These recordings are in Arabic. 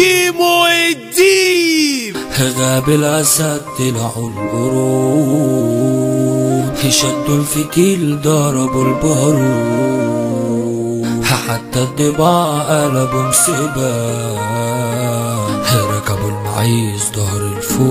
كيمو الديب. غاب الأسد طلعوا القرود، شدوا الفتيل ضربوا البارود، حتى الضباع قلبوا مسبان، ركبوا المعيز ظهر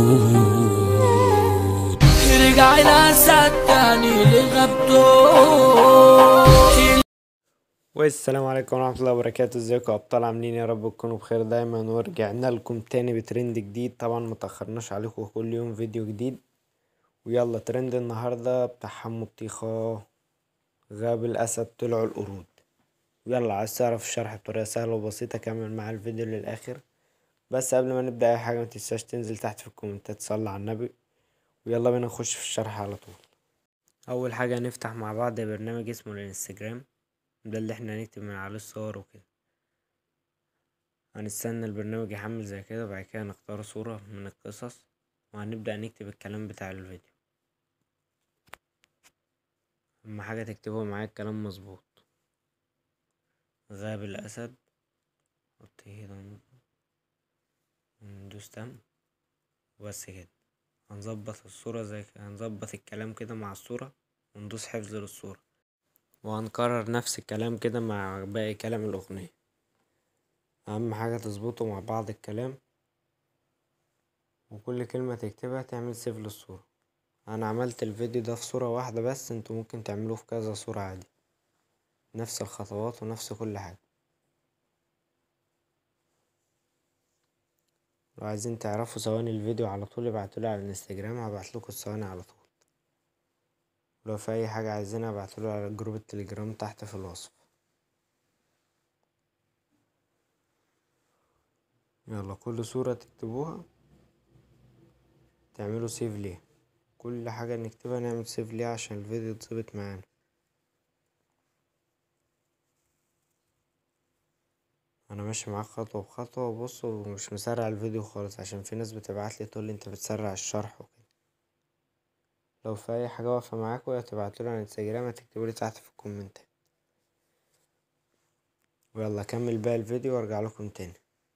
الفود. رجع الأسد تاني لغابته. والسلام عليكم ورحمة الله وبركاته. ازيكم يا ابطال؟ عاملين يا رب تكونوا بخير دايما، ورجعنا لكم تاني بترند جديد. طبعا متأخرناش عليكم، كل يوم فيديو جديد. ويلا ترند النهاردة بتاع حمو الطيخة، غاب الاسد طلعوا القرود. يلا عايز تعرف الشرح بطريقة سهلة وبسيطة كمل مع الفيديو للآخر. بس قبل ما نبدأ اي حاجة متنساش تنزل تحت في الكومنتات تصلي على النبي. ويلا بينا نخش في الشرح على طول. اول حاجة هنفتح مع بعض برنامج اسمه الانستجرام، ده اللي احنا هنكتب من عليه الصور وكده. هنستنى البرنامج يحمل زي كده، وبعد كده نختار صورة من القصص وهنبدأ نكتب الكلام بتاع الفيديو. اهم حاجة تكتبوا معايا الكلام مظبوط. غاب الأسد، حط هنا ندوس تم وبس كده. هنظبط الصورة زي كده، هنظبط الكلام كده مع الصورة وندوس حفظ للصورة، وهنكرر نفس الكلام كده مع باقي كلام الأغنية. أهم حاجة تظبطوا مع بعض الكلام، وكل كلمة تكتبها تعمل سيف للصورة. انا عملت الفيديو ده في صورة واحدة بس، انتوا ممكن تعملوه في كذا صورة عادي، نفس الخطوات ونفس كل حاجة. لو عايزين تعرفوا ثواني الفيديو على طول ابعتولي على الانستجرام، هبعتلكوا الثواني على طول. ولو في اي حاجة عايزينها ابعتولي على جروب التليجرام تحت في الوصف. يلا كل صورة تكتبوها تعملوا سيف ليها، كل حاجة نكتبها نعمل سيف ليها عشان الفيديو يتظبط معانا. انا ماشي معاك خطوة بخطوة، وبصوا مش مسرع الفيديو خالص عشان في ناس بتبعتلي تقولي انت بتسرع الشرح وكده. لو في اي حاجة واقفة معاكوا يا تبعتولي على الانستجرام يا تكتبولي تحت في الكومنتات. ويلا اكمل باقي الفيديو وارجع لكم تاني.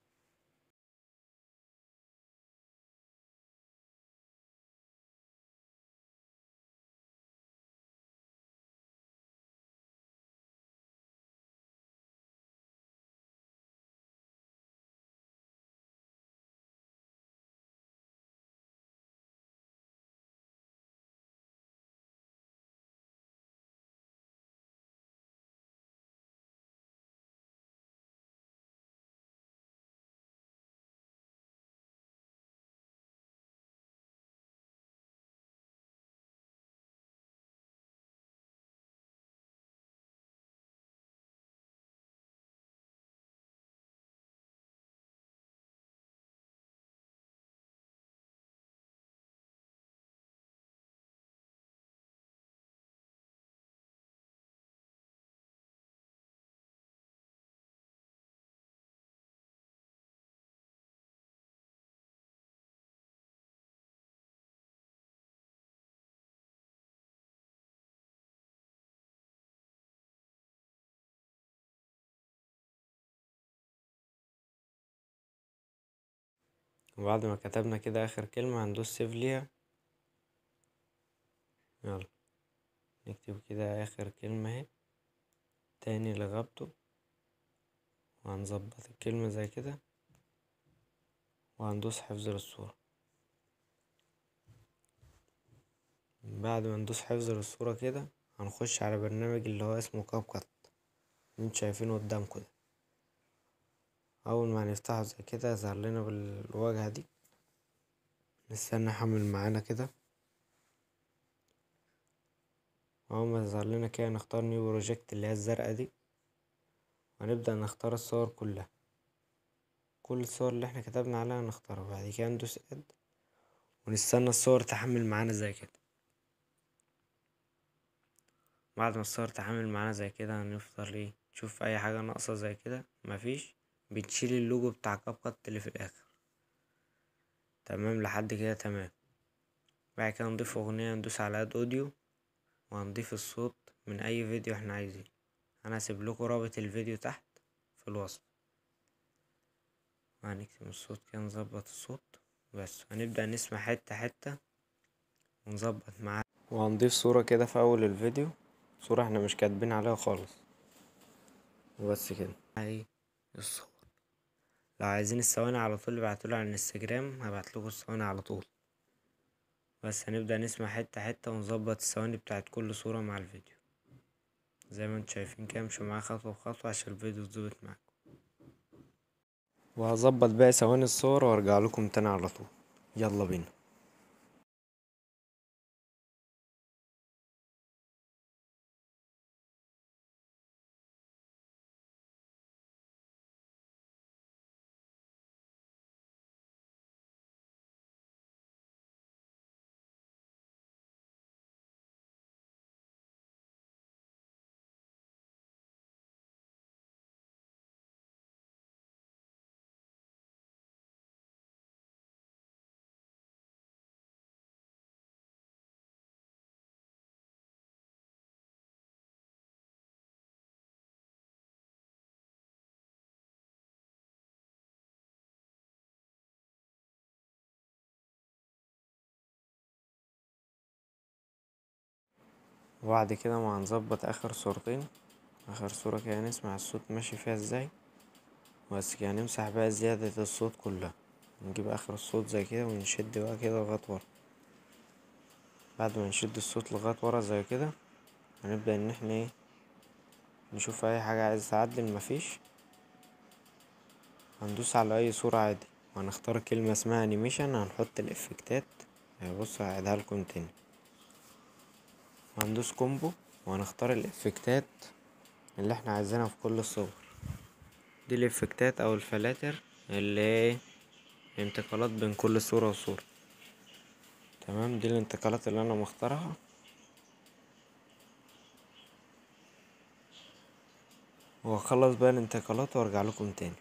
وبعد ما كتبنا كده اخر كلمة هندوس سيف ليها. يلا نكتب كده اخر كلمة اهي تاني لغبته، وهنظبط الكلمة زي كده وهندوس حفظ للصورة. بعد ما ندوس حفظ للصورة كده هنخش على برنامج اللي هو اسمه كاب كات اللي انتوا شايفينه قدامكم ده. اول ما هنفتحه زي كده يظهر لنا بالواجهة دي، نستنى يحمل معانا كده. اول ما يظهر لنا كده نختار نيو بروجكت اللي هي الزرقاء دي، وهنبدأ نختار الصور كلها. كل الصور اللي احنا كتبنا عليها نختارها، بعد كده ندوس اد ونستنى الصور تحمل معانا زي كده. بعد ما الصور تحمل معانا زي كده هنفضل ايه نشوف اي حاجة ناقصة زي كده، مفيش، بنشيل اللوجو بتاع كاب كات اللي في الاخر. تمام لحد كده تمام. بعد كده نضيف اغنية، ندوس على اد اوديو وهنضيف الصوت من اي فيديو احنا عايزين. انا هسيب لكم رابط الفيديو تحت في الوصف. وهنكتم الصوت كده، نظبط الصوت بس. هنبدأ نسمع حتة حتة ونظبط معاه، وهنضيف صورة كده في أول الفيديو، صورة احنا مش كاتبين عليها خالص وبس كده. اهي الصور. لو عايزين الثواني على طول ابعتولي على الانستجرام، هبعتلكوا الثواني على طول. بس هنبدأ نسمع حتة حتة ونظبط الثواني بتاعت كل صورة مع الفيديو زي ما انتوا شايفين كده. امشوا معايا خطوة بخطوة عشان الفيديو يتظبط معاكم، وهظبط باقي ثواني الصور وارجع لكم تاني على طول. يلا بينا. وبعد كده ما هنظبط اخر صورتين، اخر صورة كده نسمع الصوت ماشي فيها ازاي بس كده. نمسح بقى زيادة الصوت كلها، نجيب اخر الصوت زي كده ونشد بقى كده لغاية ورا. بعد ما نشد الصوت لغاية ورا زي كده، هنبدأ ان احنا ايه، نشوف اي حاجة عايز تعدل. مفيش، هندوس على اي صورة عادي وهنختار كلمة اسمها انيميشن، هنحط الافكتات. بص هعيدها لكم تاني، هندوس كومبو وهنختار الافكتات اللي احنا عايزينها في كل الصور دي. الافكتات او الفلاتر اللي هي انتقالات بين كل صورة وصورة. تمام، دي الانتقالات اللي انا مختارها. وهخلص بقى الانتقالات وارجع لكم تاني.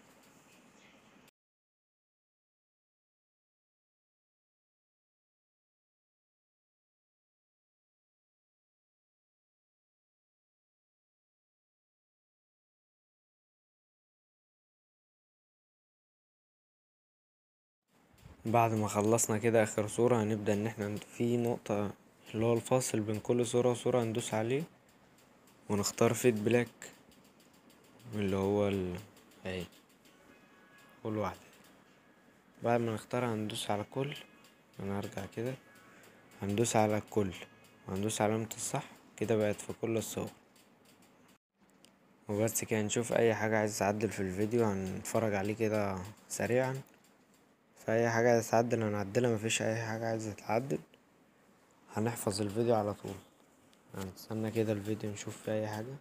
بعد ما خلصنا كده اخر صورة، هنبدأ ان احنا في نقطة اللي هو الفاصل بين كل صورة وصورة، هندوس عليه ونختار فيد بلاك اللي هو اهي كل واحدة. بعد ما نختارها هندوس على كل، انا هرجع كده، هندوس على الكل وهندوس علامة الصح كده، بقت في كل الصور. وبس كده. نشوف اي حاجة عايز تعدل في الفيديو هنتفرج عليه كده سريعا. في اي حاجة عايز تعدل هنعدلها، مفيش اي حاجة عايزة تتعدل هنحفظ الفيديو على طول. هنستنى كده الفيديو نشوف فيه اي حاجة.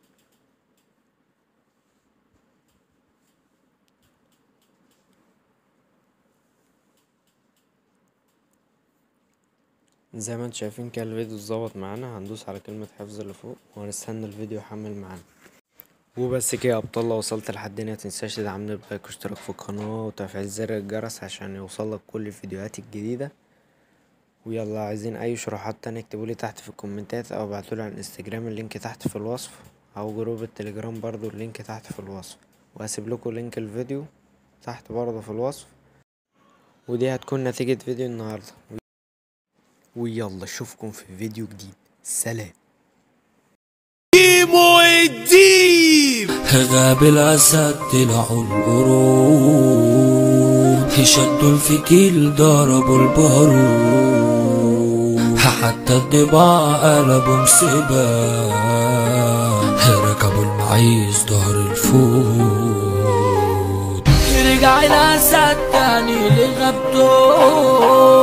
زي ما انتم شايفين كده الفيديو اتظبط معانا. هندوس على كلمة حفظ اللي فوق وهنستنى الفيديو يحمل معانا. وبس كده يا ابطال، لو وصلت لحد هنا متنساش تدعمني بلايك واشتراك في القناة وتفعيل زر الجرس عشان يوصلك كل الفيديوهات الجديدة. ويلا، عايزين اي شروحات تانية اكتبولي تحت في الكومنتات او ابعتولي على الانستجرام، اللينك تحت في الوصف، او جروب التليجرام برضو اللينك تحت في الوصف. وهسيب لكم لينك الفيديو تحت برضو في الوصف. ودي هتكون نتيجة فيديو النهاردة. ويلا اشوفكم في فيديو جديد. سلام. كيمو الدين. غاب الأسد طلعوا القرود، شدوا الفتيل ضربوا البارود، حتى الضباع قلبوا مسبا، ركبوا المعيز ظهر الفود. رجع الأسد تاني لغابته.